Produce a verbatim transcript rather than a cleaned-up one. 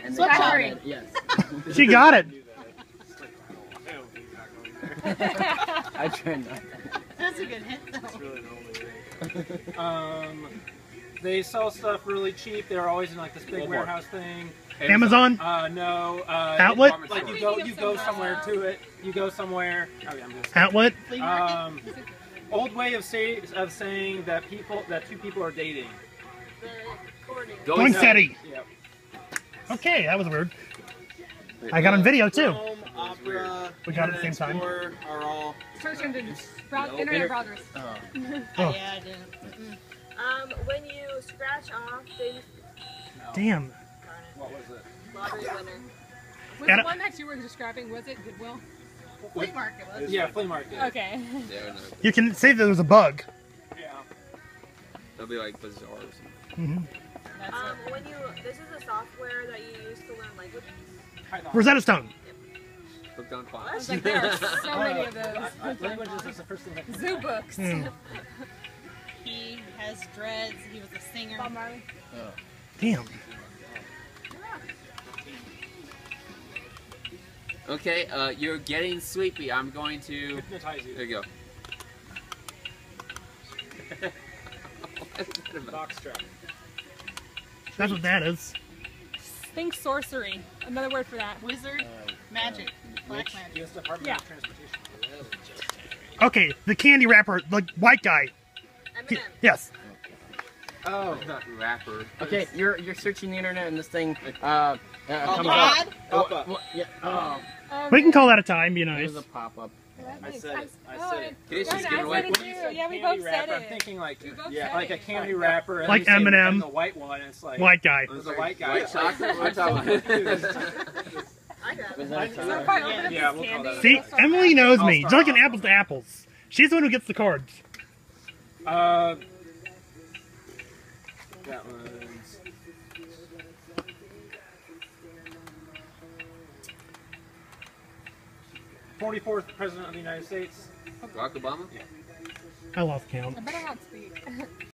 And Switch then over. it, yes. She got it. I tried not. That's a good hint, though. That's really the only way. Um, they sell stuff really cheap. They're always in like this big Walmart. warehouse thing. Amazon? Uh, no. Uh, Outlet? it- like you go, you go somewhere to it. You go somewhere. Oh yeah, I'm just. Outlet? Flea market? Um, old way of say of saying that people that two people are dating. Going steady. Yep. Okay, that was weird. I got on video too. Chrome, Opera, We got it at the same Internet time. Explorer are all. Search engines. Brow No, internet inter- browsers. Oh. Oh. Yeah, I didn't. Mm-mm. Um, when you scratch off, they Damn. What was it? lottery winner. Was Got the it. one that you were describing, was it Goodwill? Flea market was. Yeah, flea market. Okay. Yeah, no, You can say there was a bug. Yeah. that'll be like Bazaar or something. Mm-hmm. That's Um, it. when you, this is a software that you use to learn languages. Python. Rosetta Stone. Hooked on I phonics. was like, there are so many of Uh, those. languages is the first thing. I Zoo books. Hmm. He has dreads. He was a singer. Bob Marley. Oh. Damn. Okay, uh, you're getting sleepy. I'm going to. Hypnotize There you. you go. What's that about? Boxtrap. That's what that is. Think sorcery. Another word for that. Wizard. Magic. Black magic. U S Department Yeah. of Transportation. Okay, the candy wrapper, the white guy. He- Eminem. yes. Oh, not rapper. Okay, you're you're searching the internet and this thing uh, uh comes Ad? up. Pop Oh, up. what- yeah. Oh, Um, We can call that a time, be nice. there's a pop up. that I makes- said it. I oh, said it. Can you just Darn give it, it I away? said it too. Yeah, we Candy both wrapper, said I'm it. thinking like, We both Yeah, said like a it. candy wrapper. and Like you say- Eminem. and the white one. It's like White guy. It's a white guy. White chocolate? White chocolate. I got Was it. that a So time? if I open up Yeah, this we'll call candy, that. See, I'll start Emily knows I'll me. start Just like an off. apples to apples. She's the one who gets the cards. Uh, that one's forty-fourth President of the United States. Barack Obama? I lost count. I better not speak.